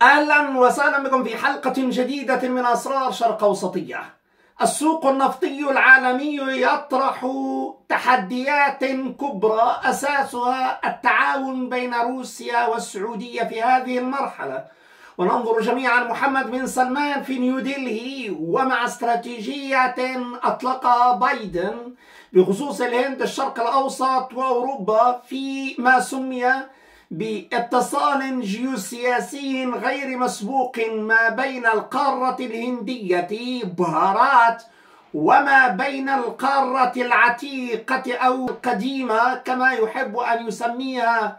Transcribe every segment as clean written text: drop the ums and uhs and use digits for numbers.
أهلا وسهلا بكم في حلقة جديدة من أسرار شرق أوسطية. السوق النفطي العالمي يطرح تحديات كبرى أساسها التعاون بين روسيا والسعودية في هذه المرحلة، وننظر جميعا محمد بن سلمان في نيودلهي ومع استراتيجية أطلقها بايدن بخصوص الهند، الشرق الأوسط وأوروبا، في ما سمي باتصال جيوسياسي غير مسبوق ما بين القارة الهندية بهارات وما بين القارة العتيقة أو القديمة كما يحب أن يسميها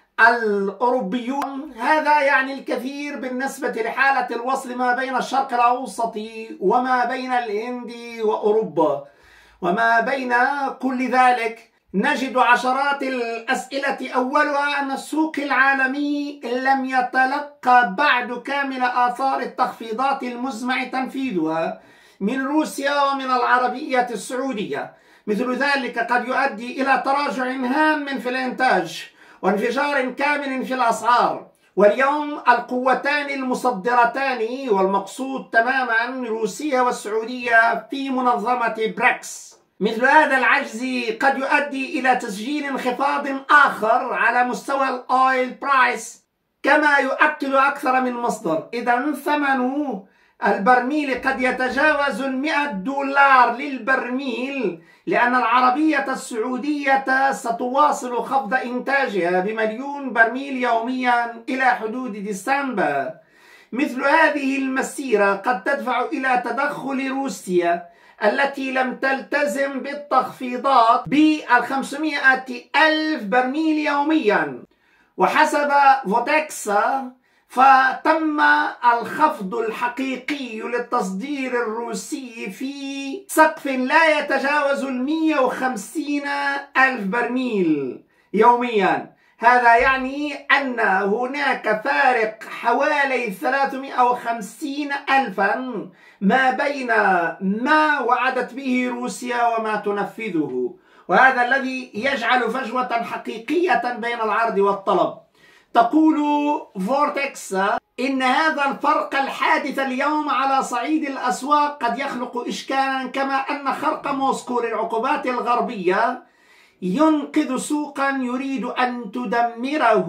الأوروبيون. هذا يعني الكثير بالنسبة لحالة الوصل ما بين الشرق الأوسط وما بين الهند وأوروبا. وما بين كل ذلك نجد عشرات الأسئلة، أولها أن السوق العالمي لم يتلقى بعد كامل آثار التخفيضات المزمع تنفيذها من روسيا ومن العربية السعودية. مثل ذلك قد يؤدي إلى تراجع هام في الإنتاج وانفجار كامل في الأسعار. واليوم القوتان المصدرتان والمقصود تماما روسيا والسعودية في منظمة بريكس. مثل هذا العجز قد يؤدي إلى تسجيل انخفاض آخر على مستوى الأويل برايس، كما يؤكد أكثر من مصدر. إذا ثمن البرميل قد يتجاوز $100 للبرميل، لأن العربية السعودية ستواصل خفض إنتاجها ب1,000,000 برميل يوميا إلى حدود ديسمبر. مثل هذه المسيرة قد تدفع إلى تدخل روسيا التي لم تلتزم بالتخفيضات ب500,000 برميل يوميا. وحسب فودكسا فتم الخفض الحقيقي للتصدير الروسي في سقف لا يتجاوز 150,000 برميل يوميا. هذا يعني أن هناك فارق حوالي 350,000 ما بين ما وعدت به روسيا وما تنفذه، وهذا الذي يجعل فجوة حقيقية بين العرض والطلب. تقول فورتكس إن هذا الفرق الحادث اليوم على صعيد الأسواق قد يخلق إشكالا، كما أن خرق موسكو للعقوبات الغربية ينقذ سوقا يريد أن تدمره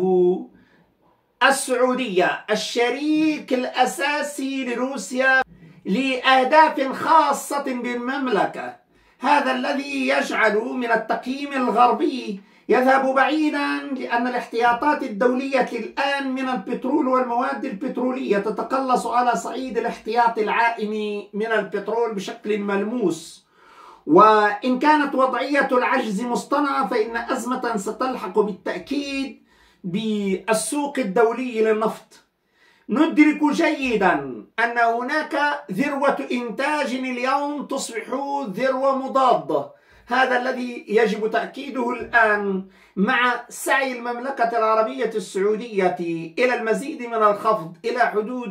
السعودية، الشريك الأساسي لروسيا لأهداف خاصة بالمملكة. هذا الذي يجعل من التقييم الغربي يذهب بعيدا، لأن الاحتياطات الدولية الآن من البترول والمواد البترولية تتقلص على صعيد الاحتياط العائم من البترول بشكل ملموس. وإن كانت وضعية العجز مصطنعة فإن أزمة ستلحق بالتأكيد بالسوق الدولي للنفط. ندرك جيدا أن هناك ذروة إنتاج اليوم تصبح ذروة مضادة. هذا الذي يجب تأكيده الآن مع سعي المملكة العربية السعودية إلى المزيد من الخفض إلى حدود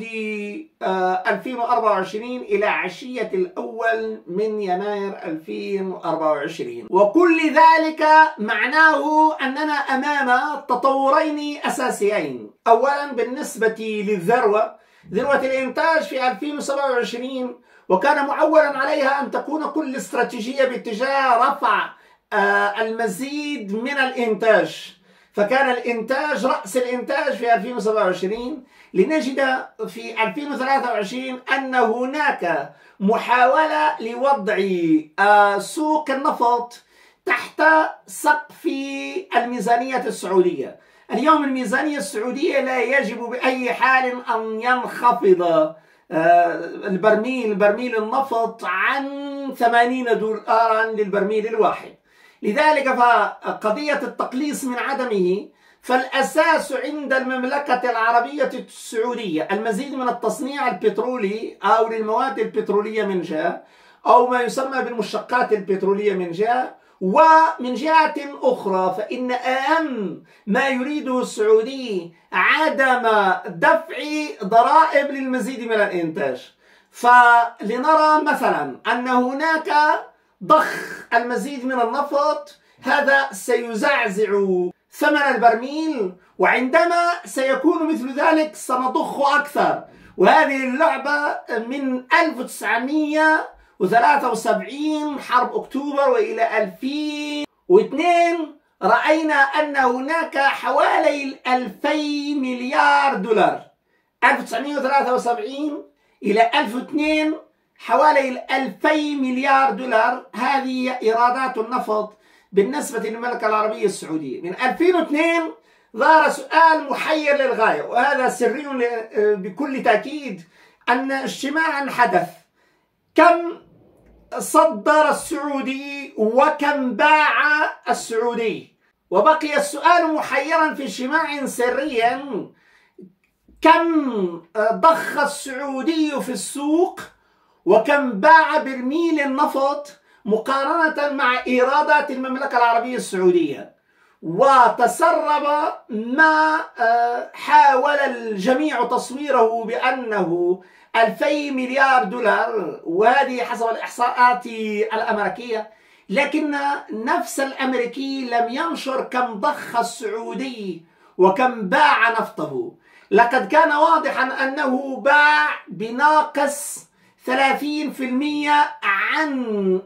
2024 إلى عشية الأول من يناير 2024. وكل ذلك معناه أننا أمام تطورين أساسيين. أولا بالنسبة للذروة، ذروة الإنتاج في 2027 وكان معولا عليها أن تكون كل استراتيجية باتجاه رفع المزيد من الإنتاج، فكان الإنتاج رأس الإنتاج في 2027. لنجد في 2023 أن هناك محاولة لوضع سوق النفط تحت سقف الميزانية السعودية. اليوم الميزانية السعودية لا يجب بأي حال أن ينخفض برميل النفط عن $80 للبرميل الواحد. لذلك فقضية التقليص من عدمه، فالأساس عند المملكة العربية السعودية المزيد من التصنيع البترولي أو للمواد البترولية من جهة، أو ما يسمى بالمشتقات البترولية من جهة، ومن جهة أخرى فإن أهم ما يريده السعودي عدم دفع ضرائب للمزيد من الإنتاج. فلنرى مثلا أن هناك ضخ المزيد من النفط، هذا سيزعزع ثمن البرميل، وعندما سيكون مثل ذلك سنضخ أكثر. وهذه اللعبة من 1973 حرب أكتوبر وإلى 2002 رأينا أن هناك حوالي 2000 مليار دولار. 1973 إلى 2002 حوالي 2000 مليار دولار. هذه إيرادات النفط بالنسبة للمملكة العربية السعودية. من 2002 ظهر سؤال محير للغاية، وهذا سري بكل تأكيد، أن اجتماعا حدث: كم صدر السعودي وكم باع السعودي؟ وبقي السؤال محيرا في اجتماع سريا: كم ضخ السعودي في السوق وكم باع برميل النفط مقارنة مع إيرادات المملكة العربية السعودية؟ وتسرب ما حاول الجميع تصويره بأنه 2000 مليار دولار، وهذه حسب الإحصاءات الأمريكية. لكن نفس الأمريكي لم ينشر كم ضخ السعودي وكم باع نفطه. لقد كان واضحا أنه باع بناقص 30% عن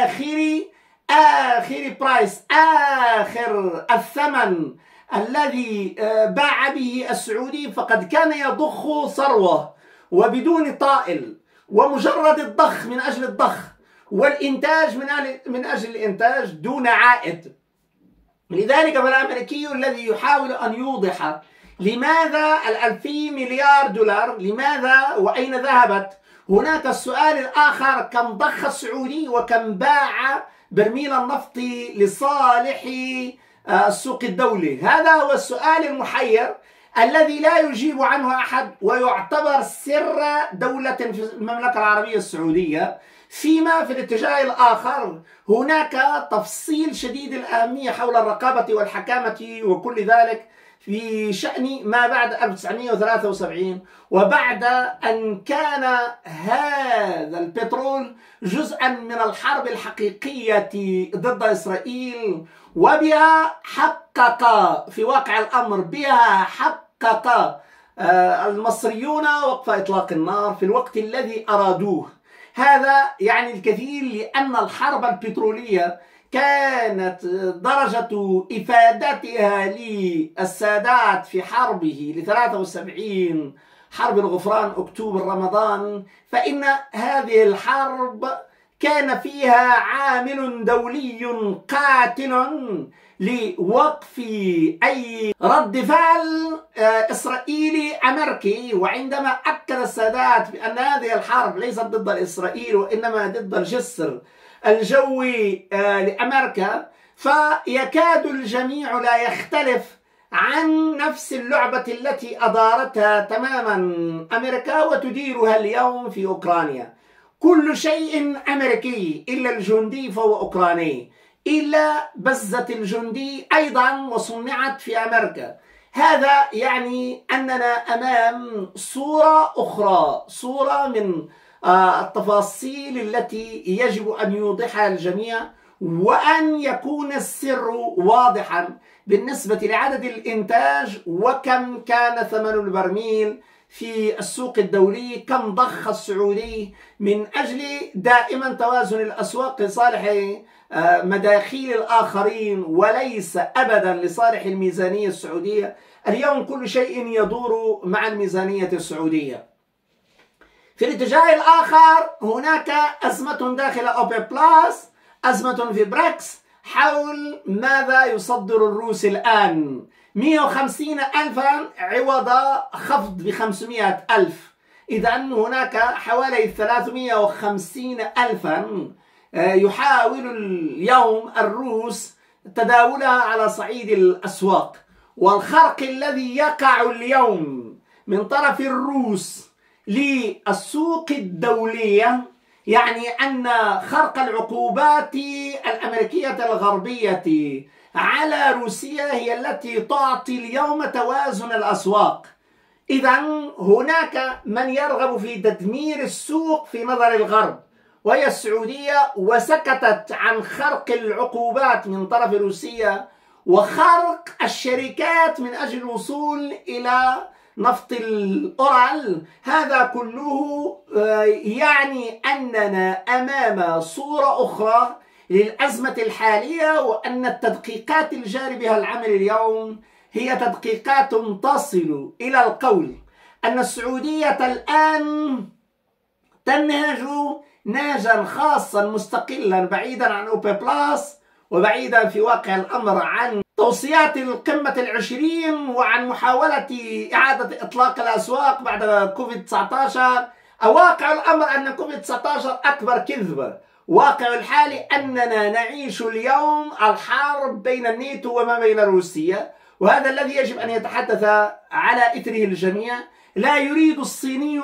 آخر برايس، آخر الثمن الذي باع به السعودي. فقد كان يضخ ثروة وبدون طائل، ومجرد الضخ من أجل الضخ، والإنتاج من أجل الإنتاج دون عائد. لذلك فالأمريكي الذي يحاول أن يوضح لماذا 2000 مليار دولار، لماذا وأين ذهبت؟ هناك السؤال الآخر: كم ضخ السعودي وكم باع برميل النفط لصالح السوق الدولي؟ هذا هو السؤال المحير الذي لا يجيب عنه أحد، ويعتبر سر دولة في المملكة العربية السعودية. فيما في الاتجاه الآخر هناك تفصيل شديد الأهمية حول الرقابة والحكامة وكل ذلك في شأن ما بعد 1973، وبعد أن كان هذا البترول جزءا من الحرب الحقيقية ضد إسرائيل، وبها حقق في واقع الأمر المصريون وقف إطلاق النار في الوقت الذي أرادوه. هذا يعني الكثير، لأن الحرب البترولية كانت درجة إفادتها للسادات في حربه ل73 حرب الغفران أكتوبر رمضان، فإن هذه الحرب كان فيها عامل دولي قاتل لوقف أي رد فعل إسرائيلي أمريكي. وعندما أكد السادات بأن هذه الحرب ليست ضد إسرائيل وإنما ضد الجسر الجوي لأمريكا، فيكاد الجميع لا يختلف عن نفس اللعبة التي أدارتها تماما أمريكا وتديرها اليوم في أوكرانيا. كل شيء أمريكي إلا الجندي فهو أوكراني، إلا بزة الجندي أيضا وصنعت في أمريكا. هذا يعني أننا أمام صورة أخرى، صورة من التفاصيل التي يجب أن يوضحها الجميع، وأن يكون السر واضحا بالنسبة لعدد الإنتاج وكم كان ثمن البرميل في السوق الدولي، كم ضخ السعودي، من أجل دائما توازن الأسواق لصالح مداخيل الآخرين وليس أبدا لصالح الميزانية السعودية. اليوم كل شيء يدور مع الميزانية السعودية. في الاتجاه الآخر هناك أزمة داخل أوبك بلاس، أزمة في بريكس حول ماذا يصدر الروس الآن. 150,000 عوض خفض ب500,000، إذا هناك حوالي 350,000 يحاول اليوم الروس تداولها على صعيد الأسواق. والخرق الذي يقع اليوم من طرف الروس للسوق الدولية يعني أن خرق العقوبات الأمريكية الغربية على روسيا هي التي تعطي اليوم توازن الأسواق. إذا هناك من يرغب في تدمير السوق في نظر الغرب وهي السعودية، وسكتت عن خرق العقوبات من طرف روسيا وخرق الشركات من أجل الوصول إلى نفط الأورال. هذا كله يعني أننا أمام صورة أخرى للأزمة الحالية، وأن التدقيقات الجاري بها العمل اليوم هي تدقيقات تصل إلى القول أن السعودية الآن تنهج نهجا خاصا مستقلا بعيدا عن OPEC بلس، وبعيدا في واقع الأمر عن توصيات القمة العشرين، وعن محاولة إعادة إطلاق الأسواق بعد كوفيد-19. واقع الأمر أن كوفيد-19 أكبر كذبة. واقع الحال أننا نعيش اليوم الحرب بين الناتو وما بين روسيا، وهذا الذي يجب أن يتحدث على إثره الجميع. لا يريد الصيني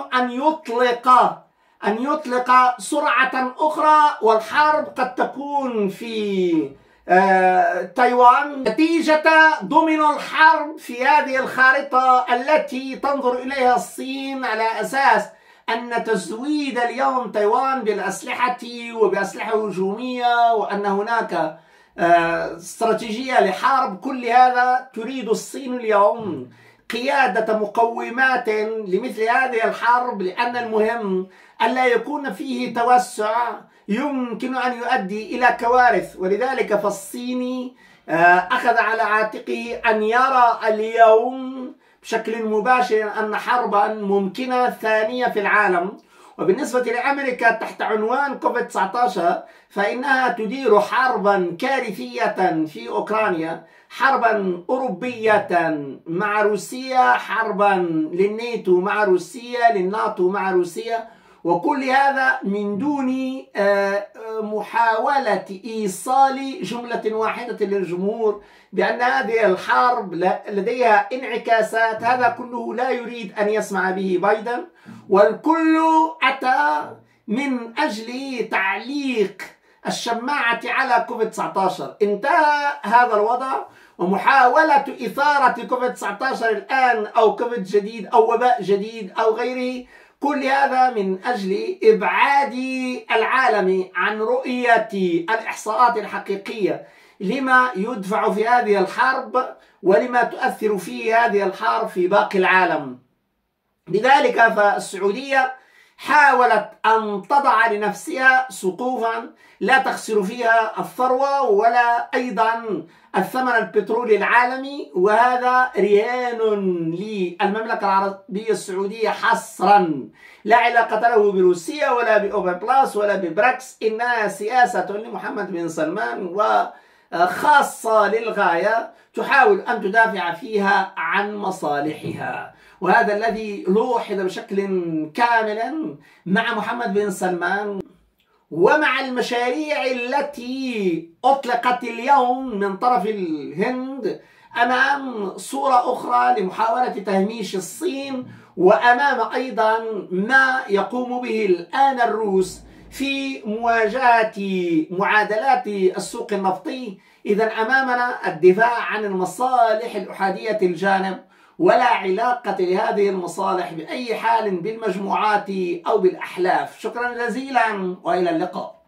أن يطلق سرعة أخرى، والحرب قد تكون في تايوان نتيجة دومينو الحرب في هذه الخارطة التي تنظر إليها الصين على أساس أن تزويد اليوم تايوان بالأسلحة وبأسلحة هجومية، وأن هناك استراتيجية لحرب. كل هذا تريد الصين اليوم قيادة مقومات لمثل هذه الحرب، لأن المهم ألا يكون فيه توسع يمكن أن يؤدي إلى كوارث. ولذلك فالصيني أخذ على عاتقه أن يرى اليوم بشكل مباشر أن حربا ممكنة ثانية في العالم. وبالنسبة لأمريكا تحت عنوان كوفيد-19 فإنها تدير حربا كارثية في أوكرانيا، حربا أوروبية مع روسيا، حربا للناتو مع روسيا، للناتو مع روسيا، وكل هذا من دون محاولة إيصال جملة واحدة للجمهور بأن هذه الحرب لديها انعكاسات. هذا كله لا يريد أن يسمع به بايدن، والكل أتى من أجل تعليق الشماعة على كوفيد-19. انتهى هذا الوضع، ومحاولة إثارة كوفيد-19 الآن أو كوفيد جديد أو وباء جديد أو غيره، كل هذا من أجل إبعاد العالم عن رؤية الإحصاءات الحقيقية لما يدفع في هذه الحرب ولما تؤثر فيه هذه الحرب في باقي العالم. لذلك فالسعودية حاولت أن تضع لنفسها سقوفا لا تخسر فيها الثروة ولا أيضا الثمن البترولي العالمي، وهذا رهان للمملكة العربية السعودية حصرا، لا علاقة له بروسيا ولا بأوبك بلس ولا ببريكس. إنها سياسة لمحمد بن سلمان وخاصة للغاية، تحاول أن تدافع فيها عن مصالحها. وهذا الذي لوحظ بشكل كامل مع محمد بن سلمان ومع المشاريع التي أطلقت اليوم من طرف الهند أمام صورة أخرى لمحاولة تهميش الصين، وأمام أيضا ما يقوم به الآن الروس في مواجهة معادلات السوق النفطي. إذا أمامنا الدفاع عن المصالح الأحادية الجانب، ولا علاقة لهذه المصالح بأي حال بالمجموعات أو بالأحلاف. شكرا جزيلا وإلى اللقاء.